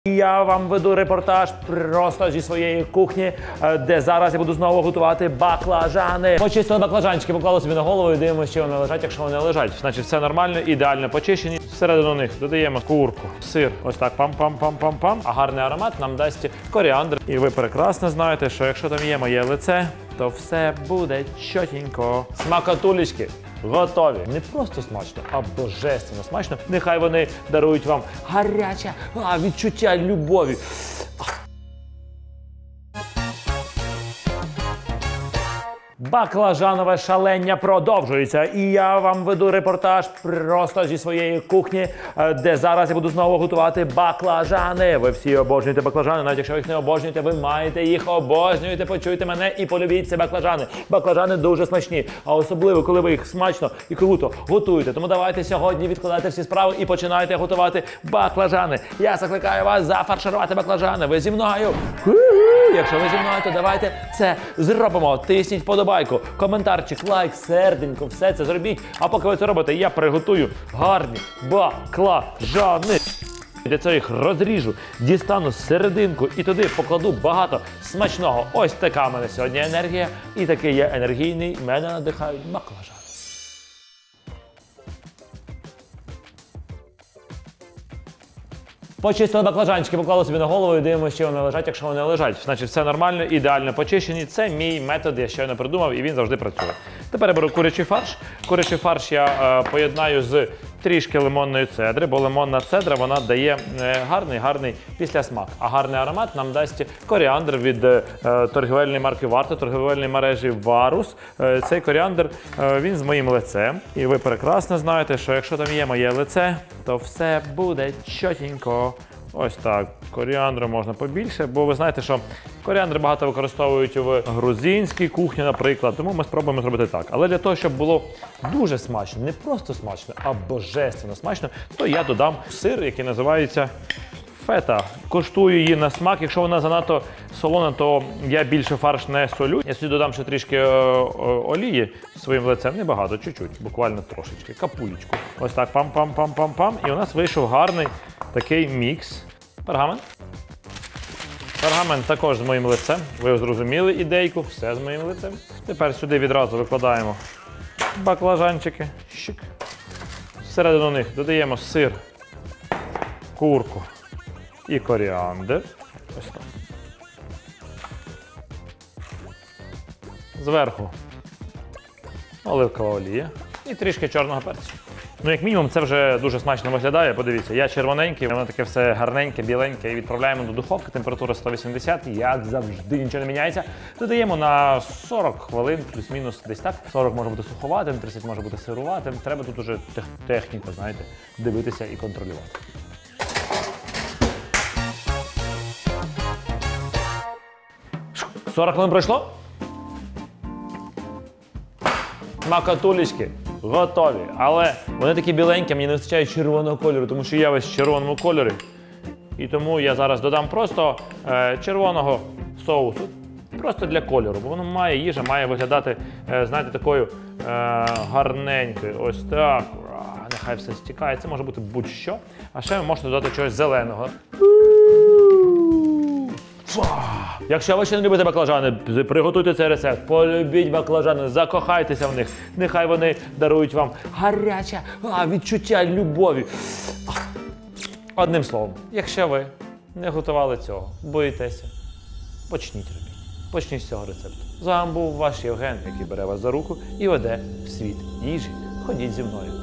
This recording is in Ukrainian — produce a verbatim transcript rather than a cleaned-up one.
Я вам веду репортаж просто зі своєї кухні, де зараз я буду знову готувати баклажани. Почистили баклажанчики, поклали собі на голову і дивимося, чи вони лежать. Якщо вони лежать, значить все нормально, ідеально почищені. Всередину них додаємо курку, сир, ось так пам-пам-пам-пам-пам. А гарний аромат нам дасть коріандр. І ви прекрасно знаєте, що якщо там є моє лице, то все буде чотенько. Смакотулечки готові. Не просто смачно, а божественно смачно. Нехай вони дарують вам гаряче а, відчуття любові. Баклажанове шалення продовжується, і я вам веду репортаж просто зі своєї кухні, де зараз я буду знову готувати баклажани. Ви всі обожнюєте баклажани, навіть якщо ви їх не обожнюєте, ви маєте їх обожнювати, почуйте мене і полюбіть ці баклажани. Баклажани дуже смачні, а особливо, коли ви їх смачно і круто готуєте. Тому давайте сьогодні відкладайте всі справи і починайте готувати баклажани. Я закликаю вас зафарширувати баклажани. Ви зі мною? Якщо ви зі мною, то давайте це зробимо. Тисніть подобайку, коментарчик, лайк, серденько, все це зробіть. А поки ви це робите, я приготую гарні баклажани. Для цього їх розріжу, дістану серединку і туди покладу багато смачного. Ось така в мене сьогодні енергія. І такий я енергійний, мене надихають баклажани. Почистили баклажанчики, поклали собі на голову і дивимося, чи вони лежать. Якщо вони лежать, значить все нормально, ідеально почищені. Це мій метод, я щойно придумав, і він завжди працює. Тепер я беру курячий фарш. Курячий фарш я е, поєднаю з трішки лимонної цедри, бо лимонна цедра, вона дає гарний-гарний післясмак. А гарний аромат нам дасть коріандр від е, торгівельної марки Варто, торгівельної мережі Варус. Е, цей коріандр, е, він з моїм лицем. І ви прекрасно знаєте, що якщо там є моє лице, то все буде чотенько. Ось так. Коріандру можна побільше, бо ви знаєте, що коріандр багато використовують в грузинській кухні, наприклад. Тому ми спробуємо зробити так. Але для того, щоб було дуже смачно, не просто смачно, а божественно смачно, то я додам сир, який називається фета. Коштую її на смак. Якщо вона занадто солона, то я більше фарш не солю. Я сюди додам ще трішки е, е, олії своїм лицем. Небагато, чуть-чуть, буквально трошечки. Капулечку. Ось так, пам-пам-пам-пам-пам. І у нас вийшов гарний такий мікс. Пергамент. Пергамент також з моїм лицем. Ви зрозуміли ідейку, все з моїм лицем. Тепер сюди відразу викладаємо баклажанчики. Щик. Всередину них додаємо сир, курку і коріандр. Ось так. Зверху оливкова олія і трішки чорного перцю. Ну, як мінімум, це вже дуже смачно виглядає. Подивіться, я червоненький, воно таке все гарненьке, біленьке. І відправляємо до духовки, температура сто вісімдесят, як завжди, нічого не міняється. Додаємо на сорок хвилин, плюс-мінус десь так. сорок може бути суховатим, тридцять може бути сируватим. Треба тут уже тех техніку, знаєте, дивитися і контролювати. сорок хвилин пройшло? Макатулечки готові. Але вони такі біленькі, мені не вистачає червоного кольору, тому що я весь в червоному кольорі. І тому я зараз додам просто е, червоного соусу. Просто для кольору, бо воно має, їжа має виглядати, е, знаєте, такою е, гарненькою. Ось так. А, нехай все стікає. Це може бути будь-що. А ще ви можете додати чогось зеленого. Якщо ви ще не любите баклажани, приготуйте цей рецепт, полюбіть баклажани, закохайтеся в них. Нехай вони дарують вам гаряче а, відчуття любові. Одним словом, якщо ви не готували цього, боїтеся, почніть робити. Почніть з цього рецепту. З вами був ваш Євген, який бере вас за руку і веде в світ їжі. Ходіть зі мною.